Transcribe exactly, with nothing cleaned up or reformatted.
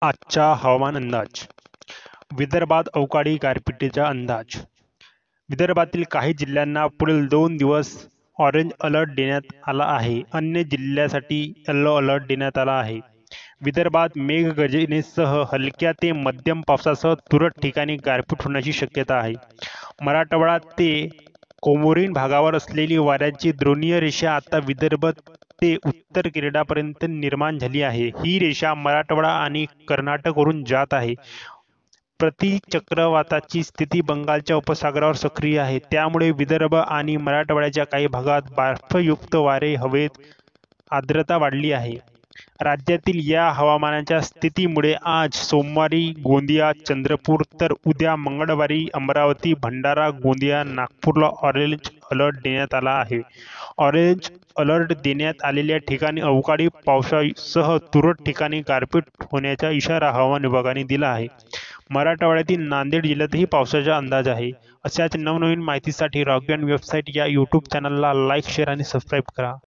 आजचा हवामान अंदाज. विदर्भात अवकाळी गारपिटीचा अंदाज. विदर्भातील काही जिल्ह्यांना पुढील दोन दिवस ऑरेंज अलर्ट देण्यात आला आहे. अन्य जिल्ह्यासाठी येलो अलर्ट देण्यात आला आहे. विदर्भात मेघगर्जनेसह हलक्या ते मध्यम पावसासह तुरळक ठिकाणी गारपीट होण्याची शक्यता आहे. मराठवाडा ते कोमोरीन भागावर असलेली वाऱ्याची द्रोणीय रेषा आता विदर्भ ते उत्तर केरळापर्यंत निर्माण झाली आहे. ही रेषा मराठवाडा आणि कर्नाटकवरून जात आहे. प्रतिचक्रवाताची स्थिती बंगालच्या उपसागरावर सक्रिय आहे. त्यामुळे विदर्भ आणि मराठवाड्याच्या काही भागात बर्फयुक्त वारे, हवेत आर्द्रता वाढली आहे. राज्यातील या हवामानाच्या स्थितीमुळे आज सोमवारी गोंदिया, चंद्रपूर तर उद्या मंगळवारी अमरावती, भंडारा, गोंदिया, नागपूरला ऑरेंज अलर्ट देण्यात आला आहे. ऑरेंज अलर्ट देण्यात आलेल्या ठिकाणी अवकाळी पावसासह तुरळक ठिकाणी गारपीट होण्याचा इशारा हवामान विभागाने दिला आहे. मराठवाड्यातील नांदेड जिल्ह्यातही पावसाचा अंदाज आहे. अशाच नवनवीन माहितीसाठी रॉक बँड वेबसाईट या यूट्यूब चॅनलला लाईक, शेअर आणि सबस्क्राईब करा.